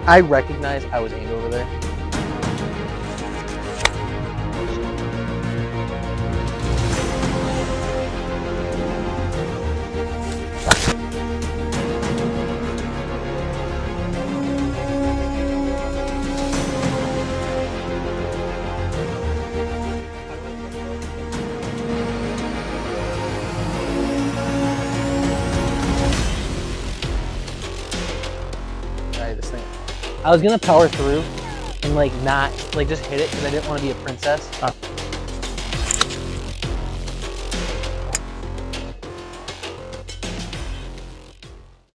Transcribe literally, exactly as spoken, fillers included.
I recognized I was aimed over there. This thing. I was gonna power through and like not like just hit it because I didn't want to be a princess. Uh.